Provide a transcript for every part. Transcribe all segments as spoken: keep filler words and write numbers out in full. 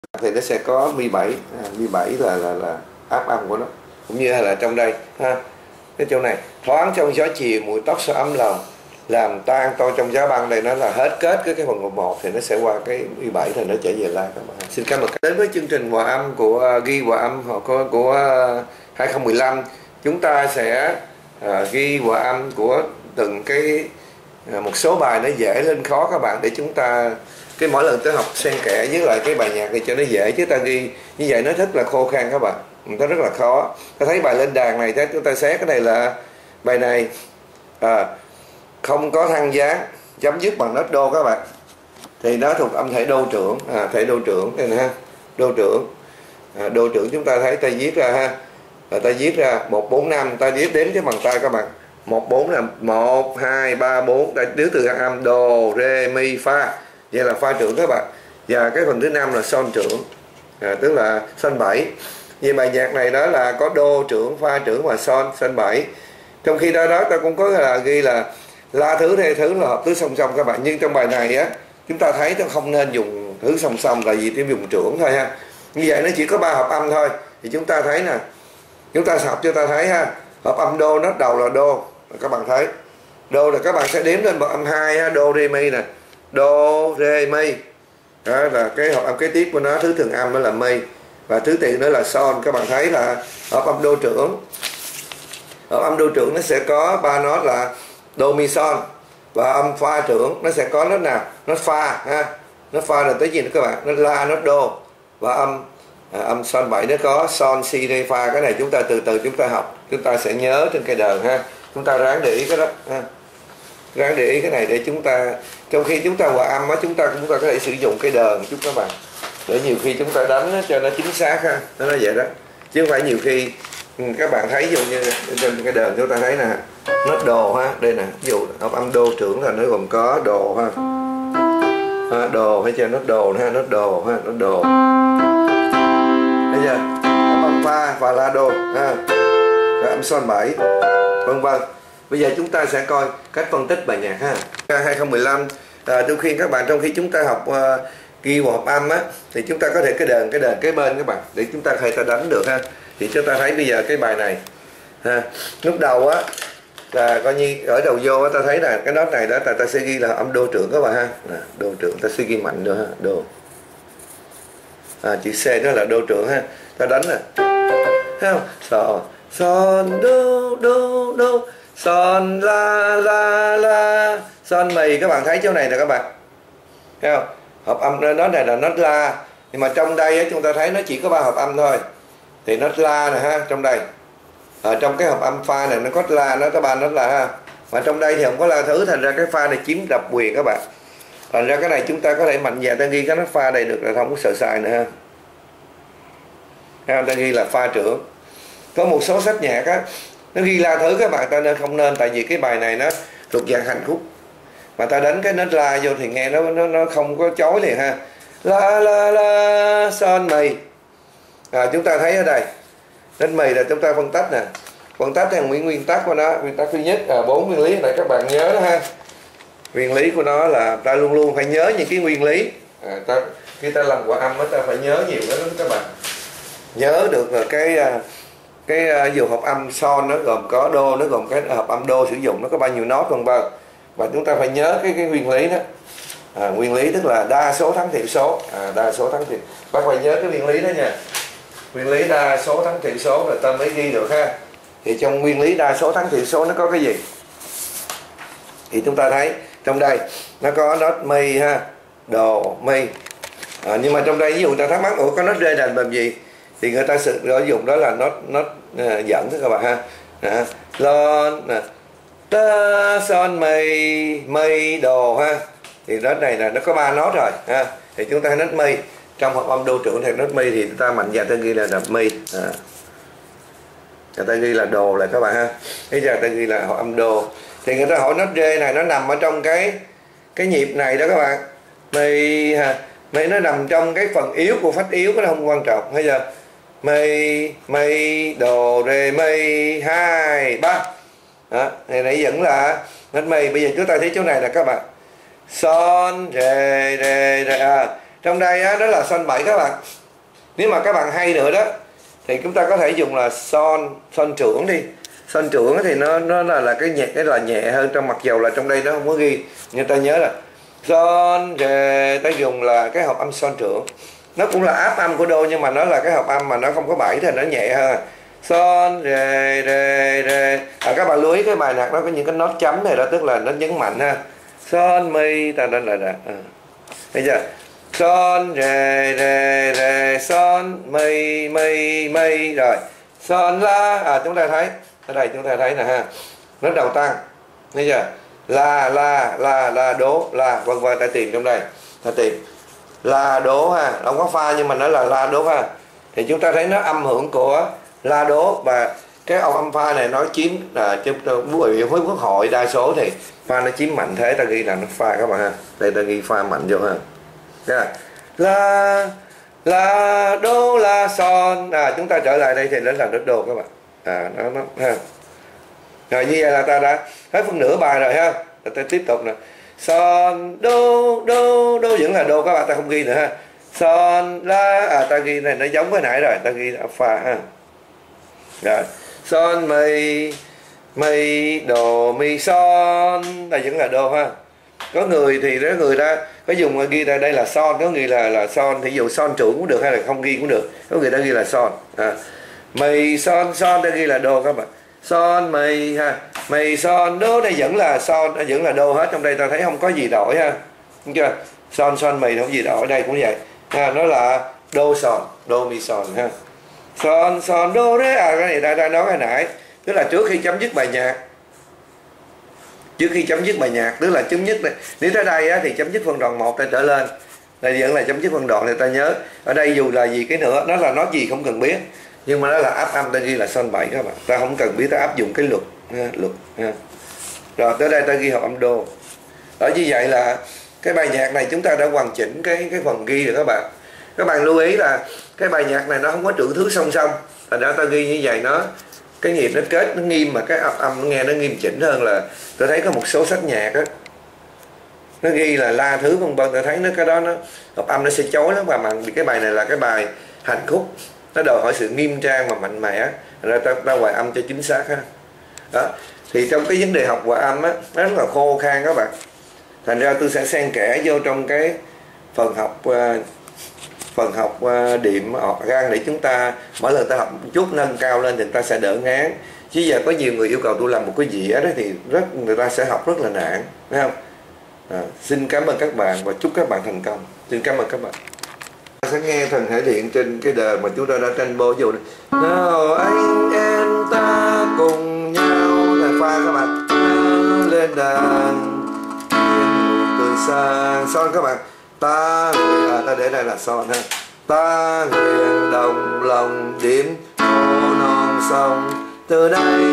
thì nó sẽ có mi bảy, à, mi bảy là là là áp âm của nó, cũng như là trong đây ha, cái chỗ này thoáng trong gió chiều mùi tóc sao ấm lòng, làm tan tôi trong giá băng. Đây nó là hết kết cái cái phần một thì nó sẽ qua cái mi bảy thì nó trở về la các bạn. Xin cảm ơn đến với chương trình hòa âm của uh, ghi hòa âm của, của, của uh, hai không một lăm. Chúng ta sẽ uh, ghi hòa âm của từng cái uh, một số bài nó dễ lên khó các bạn, để chúng ta cái mỗi lần tới học xen kẽ với lại cái bài nhạc thì cho nó dễ, chứ ta ghi như vậy nó rất là khô khan các bạn, nó rất là khó. Ta thấy bài lên đàn này, chúng ta xét cái này là bài này à, không có thăng dáng, chấm dứt bằng nốt đô các bạn, thì nó thuộc âm thể đô trưởng, à, thể đô trưởng đây nè ha, đô trưởng, à, đô trưởng chúng ta thấy ta viết ra ha, và ta viết ra một bốn năm, ta viết đến cái bằng tay các bạn, một bốn là một hai ba bốn, ta đứa từ âm đô rê mi fa, vậy là pha trưởng các bạn. Và cái phần thứ năm là son trưởng, à, tức là son bảy. Vì bài nhạc này đó là có đô trưởng, pha trưởng và son, son bảy. Trong khi đó đó ta cũng có là ghi là la thứ hay thứ là hợp tứ song song các bạn, nhưng trong bài này á chúng ta thấy nó không nên dùng thứ song song, là vì tiêu dùng trưởng thôi ha. Như vậy nó chỉ có ba hợp âm thôi, thì chúng ta thấy nè, chúng ta học cho ta thấy ha, hợp âm đô nốt đầu là đô, các bạn thấy đô là các bạn sẽ đếm lên bậc âm hai ha, đô rê mi nè, đô rê mi, đó là cái hợp âm kế tiếp của nó, thứ thường âm đó là mi, và thứ tự nữa là son. Các bạn thấy là hợp âm đô trưởng, hợp âm đô trưởng nó sẽ có ba nốt là đô mi son, và âm pha trưởng nó sẽ có nốt nào, nốt pha ha, nốt pha là tới gì nữa các bạn, nốt la, nốt đô, và âm à, âm son bảy nó có son si re pha. Cái này chúng ta từ từ chúng ta học, chúng ta sẽ nhớ trên cây đờn ha, chúng ta ráng để ý cái đó ha, ráng để ý cái này để chúng ta trong khi chúng ta hòa âm á, chúng ta cũng có thể sử dụng cái đờn chút các bạn, để nhiều khi chúng ta đánh cho nó chính xác ha, nó nói vậy đó, chứ không phải nhiều khi các bạn thấy ví dụ như trên cái đờn chúng ta thấy nè, nốt đồ ha, đây nè, ví dụ hợp âm đô trưởng là nó gồm có đồ ha, ha đồ hay chưa, nốt đồ ha, nốt đồ ha, nốt đồ, thấy chưa, hợp âm pha và la đô ha, rồi âm son bảy, vân vân. Bây giờ chúng ta sẽ coi cách phân tích bài nhạc ha. hai không một lăm, à, tôi khuyên các bạn trong khi chúng ta học uh, ghi hợp âm á, thì chúng ta có thể cái đờn cái đờn kế bên các bạn, để chúng ta có thể ta đánh được ha. Thì chúng ta thấy bây giờ cái bài này ha, lúc đầu á là coi như ở đầu vô á, ta thấy là cái nốt này đó ta, ta sẽ ghi là âm đô trưởng các bạn ha, nè, đô trưởng ta sẽ ghi mạnh nữa ha, đô, à, chữ C đó là đô trưởng ha, ta đánh nè, thấy không, son son đô đô đô, son la la la, son mì. Các bạn thấy chỗ này nè các bạn, thấy không, hợp âm nó này là nốt la, nhưng mà trong đây á, chúng ta thấy nó chỉ có ba hợp âm thôi, thì nốt la nè ha, trong đây ở trong cái hợp âm pha này nó có la, nó có ba nốt la ha, mà trong đây thì không có la thứ, thành ra cái pha này chiếm độc quyền các bạn, thành ra cái này chúng ta có thể mạnh dạn ta ghi cái nốt pha này được, là không có sợ sai nữa ha, ha ta ghi là pha trưởng. Có một số sách nhạc á nó ghi la thứ các bạn, ta nên không nên, tại vì cái bài này nó thuộc dạng hành khúc, mà ta đánh cái nốt la vô thì nghe nó nó nó không có chói liền ha, la la la son mì. À, chúng ta thấy ở đây nốt mì là chúng ta phân tách nè, phân tách theo nguyên nguyên tắc của nó. Nguyên tắc thứ nhất là bốn nguyên lý này các bạn nhớ đó ha, nguyên lý của nó là ta luôn luôn phải nhớ những cái nguyên lý, à, ta, khi ta làm hòa âm đó, ta phải nhớ nhiều đó các bạn, nhớ được là cái cái dù hợp âm son nó gồm có đô, nó gồm cái hợp âm đô sử dụng nó có bao nhiêu nốt vân vân, và chúng ta phải nhớ cái cái nguyên lý đó, à, nguyên lý tức là đa số thắng thiểu số, à, đa số thắng thiểu, bác phải nhớ cái nguyên lý đó nha, nguyên lý đa số thắng thiểu số là ta mới ghi được ha. Thì trong nguyên lý đa số thắng thiểu số nó có cái gì, thì chúng ta thấy trong đây nó có nốt mi ha, đồ mi, à, nhưng mà trong đây ví dụ ta thắc mắc ủa có nốt rê đành làm gì, thì người ta sử dụng đó là nốt nốt uh, dẫn đó các bạn ha, à, lon nè, ta son mi mi đồ ha, thì nốt này là nó có ba nốt rồi ha, thì chúng ta hay nốt mi trong hợp âm đô trưởng thì nốt mi thì chúng ta mạnh dạn ta ghi là đập mi, à, người ta ghi là đồ lại các bạn ha, bây giờ ta ghi là hợp âm đô, thì người ta hỏi nốt rê này nó nằm ở trong cái cái nhịp này đó các bạn, mi ha, mi nó nằm trong cái phần yếu của phách yếu, cái nó không quan trọng, bây giờ mi mi đồ rê mi hai ba, đó này nãy vẫn là nốt mi. Bây giờ chúng ta thấy chỗ này là các bạn son rê rê rê, à, trong đây á, đó là son bảy các bạn. Nếu mà các bạn hay nữa đó thì chúng ta có thể dùng là son son trưởng đi. Son trưởng thì nó nó là, là cái nhẹ cái là nhẹ hơn, trong mặc dầu là trong đây nó không có ghi, nhưng ta nhớ là son rê, ta dùng là cái hợp âm son trưởng. Nó cũng là áp âm của đô nhưng mà nó là cái hợp âm mà nó không có bảy thì nó nhẹ hơn. Son rê rê rê. À, các bạn lưu ý cái bài nhạc nó có những cái nốt chấm này đó, tức là nó nhấn mạnh ha. Son mi ta đây là là à. Thấy chưa? Son rê rê rê son mi mi mi rồi. Son la, à chúng ta thấy ở đây chúng ta thấy nè ha, nó đầu tăng, thấy chưa? La la la la đố la vân vân, ta tìm trong đây, ta tìm la đố ha, không có pha nhưng mà nó là la đố ha. Thì chúng ta thấy nó âm hưởng của la đố, và cái ông âm pha này nó chiếm là trong với quốc hội đa số thì pha nó chiếm mạnh thế, ta ghi là nó pha các bạn ha. Đây ta ghi pha mạnh vô ha. Yeah. La la đô la son, à chúng ta trở lại đây thì nó là đất đô các bạn. À nó nó ha. Rồi như vậy là ta đã hết phân nửa bài rồi ha. Ta tiếp tục nè. Son đô đô đô vẫn là đô các bạn, ta không ghi nữa ha. Son la, à ta ghi này nó giống với nãy rồi, ta ghi pha ha. Rồi son mi mi đồ mi son, ta vẫn là đô ha. Có người thì đó người ta có dùng ghi ra đây là son, có người là là son thì dụ son trưởng cũng được hay là không ghi cũng được, có người ta ghi là son. À, mi son son ta ghi là đô các bạn. Son mi ha, mi son đô, đây vẫn là son, vẫn là đô hết, trong đây ta thấy không có gì đổi ha, đúng chưa? Son son mi không gì đổi, đây cũng vậy ha, nó là đô son, đô mi son ha. Son son đô đấy, à cái này ta đã nói hồi nãy, tức là trước khi chấm dứt bài nhạc, trước khi chấm dứt bài nhạc, tức là chấm dứt này, nếu tới đây á, thì chấm dứt phân đoạn một ta trở lên, đây vẫn là chấm dứt phân đoạn thì ta nhớ ở đây dù là gì cái nữa, nó là nói gì không cần biết, nhưng mà nó là áp âm, ta ghi là son bảy các bạn, ta không cần biết ta áp dụng cái luật ha, luật ha. Rồi tới đây ta ghi hợp âm đô. Ở như vậy là cái bài nhạc này chúng ta đã hoàn chỉnh cái cái phần ghi rồi các bạn. Các bạn lưu ý là cái bài nhạc này nó không có trữ thứ song song, thành ra ta ghi như vậy nó cái nhịp nó kết nó nghiêm, mà cái áp âm nó nghe nó nghiêm chỉnh hơn. Là tôi thấy có một số sách nhạc á nó ghi là la thứ vân vân, tôi thấy nó cái đó nó hợp âm nó sẽ chối lắm, và mà cái bài này là cái bài hành khúc, nó đòi hỏi sự nghiêm trang và mạnh mẽ, ra ta, ta hòa âm cho chính xác ha. Đó thì trong cái vấn đề học hòa âm á nó rất là khô khan các bạn, thành ra tôi sẽ xen kẽ vô trong cái phần học uh, phần học uh, điểm organ để chúng ta mỗi lần ta học một chút nâng cao lên thì ta sẽ đỡ ngán. Chứ giờ có nhiều người yêu cầu tôi làm một cái dĩa đó thì rất người ta sẽ học rất là nản, thấy không? À, xin cảm ơn các bạn và chúc các bạn thành công. Xin cảm ơn các bạn. Sẽ nghe thần thể hiện trên cái đời mà chúng ta đã tranh bố vô này. Nào anh em ta cùng nhau là pha các bạn lên đàn tươi sáng son các bạn. Ta à, ta để đây là son ha. Ta nguyện đồng lòng điểm ô non sông, từ đây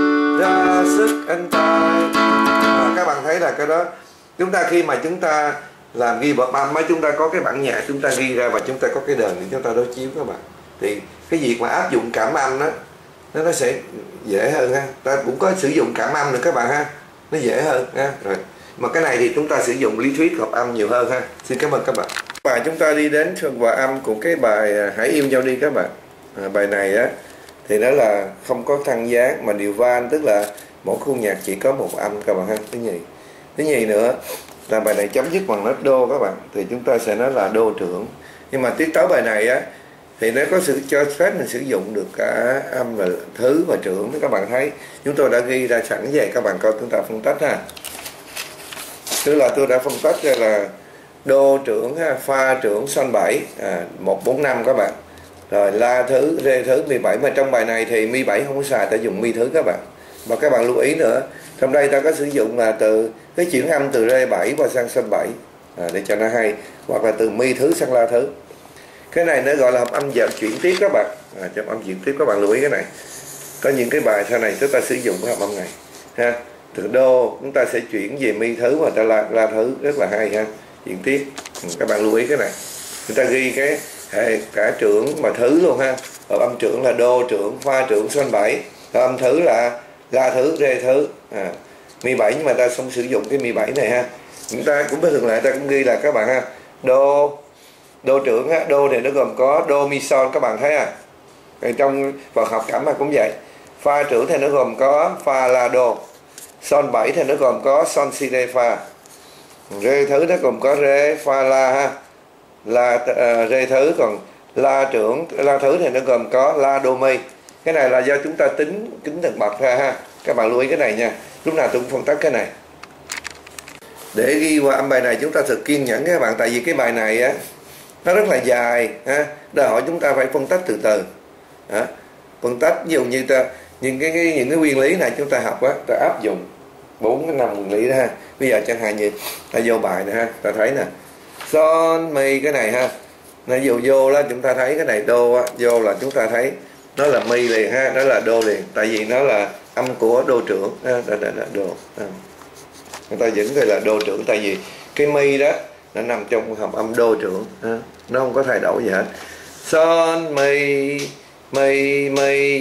ra sức anh tài. À, các bạn thấy là cái đó chúng ta khi mà chúng ta làm ghi bậc âm, chúng ta có cái bản nhạc chúng ta ghi ra và chúng ta có cái đờn để chúng ta đối chiếu các bạn, thì cái việc mà áp dụng cảm âm đó nó nó sẽ dễ hơn ha. Ta cũng có sử dụng cảm âm nữa các bạn ha, nó dễ hơn ha. Rồi mà cái này thì chúng ta sử dụng lý thuyết hợp âm nhiều hơn ha. Xin cảm ơn các bạn. Bài chúng ta đi đến phần hòa âm của cái bài Hãy yêu nhau đi các bạn. À, bài này á thì nó là không có thăng dáng mà điều van, tức là mỗi khu nhạc chỉ có một âm các bạn ha. Thứ nhì thứ nhì nữa là bài này chấm dứt bằng nốt đô các bạn, thì chúng ta sẽ nói là đô trưởng. Nhưng mà tiết tấu bài này á thì nó có sự cho phép mình sử dụng được cả âm và thứ và trưởng. Các bạn thấy chúng tôi đã ghi ra sẵn về, các bạn coi chúng ta phân tách ha. Tức là tôi đã phân tách ra là đô trưởng ha, pha trưởng son bảy, à, một bốn năm các bạn. Rồi la thứ, rê thứ, mi bảy, mà trong bài này thì mi bảy không có xài, ta dùng mi thứ các bạn. Và các bạn lưu ý nữa, trong đây ta có sử dụng là từ cái chuyển âm từ rê bảy qua sang son bảy, à, để cho nó hay, hoặc là từ mi thứ sang la thứ. Cái này nó gọi là hợp âm dạng chuyển tiếp các bạn. À, trong âm chuyển tiếp các bạn lưu ý cái này. Có những cái bài sau này chúng ta sử dụng cái hợp âm này ha. Từ đô chúng ta sẽ chuyển về mi thứ và ta la, la thứ, rất là hay ha. Chuyển tiếp, ừ, các bạn lưu ý cái này. Chúng ta ghi cái hệ cả trưởng và thứ luôn ha. Hợp âm trưởng là đô trưởng, pha trưởng, son bảy. Hợp âm thứ là la thứ, rê thứ, à, mi bảy, nhưng mà ta không sử dụng cái mi bảy này ha. Chúng ta cũng thường lại ta cũng ghi là các bạn ha, đô Đô trưởng á, đô thì nó gồm có đô mi sol, các bạn thấy à. Rồi trong vật học cảm mà cũng vậy. Pha trưởng thì nó gồm có pha la đô. Son bảy thì nó gồm có son si rê pha. Rê thứ nó gồm có rê pha la ha. La uh, rê thứ, còn la trưởng la thứ thì nó gồm có la đô mi. Cái này là do chúng ta tính tính từng bậc ra ha. Các bạn lưu ý cái này nha. Lúc nào tôi cũng phân tích cái này. Để ghi qua âm bài này chúng ta thật kiên nhẫn các bạn, tại vì cái bài này á nó rất là dài ha, đòi hỏi chúng ta phải phân tích từ từ. Đó. Phân tích ví dụ như ta những cái, cái những cái nguyên lý này chúng ta học á, ta áp dụng bốn cái năm nguyên lý đó ha. Bây giờ chẳng hạn như ta vô bài này ha, ta thấy nè, son mi cái này ha, nó vô vô đó chúng ta thấy cái này đô á, vô là chúng ta thấy nó là mi liền ha, nó là đô liền, tại vì nó là âm của đô trưởng ha, đó, đó, đó, đô ha. Người ta vẫn gọi là đô trưởng, tại vì cái mi đó nó nằm trong hợp âm đô trưởng ha. Nó không có thay đổi gì hết. Son mi mi mi